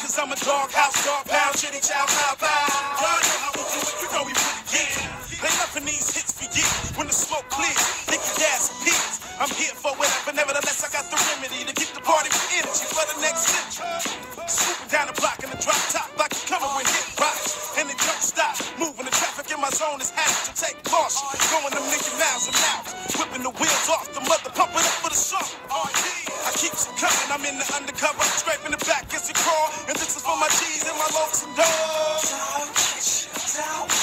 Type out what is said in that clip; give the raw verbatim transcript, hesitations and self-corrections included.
cause I'm a dog house, dog pound, chitty chow, pow, pow. Y'all know how we do it, you know we put it in. They loving these hits for years, when the smoke clears, think the gas appears. I'm here for whatever, nevertheless I got the remedy to keep the party with energy for the next century. Swooping down the block in the drop top like you coming with hit rocks. And it don't stop, moving the traffic in my zone is habit to take caution. Going a million miles an hour, whipping the wheels off the mother, pumping up for the song. I keep it coming, I'm in the undercover, scraping the back as it crawl. And this is for my G's and my locs and dogs.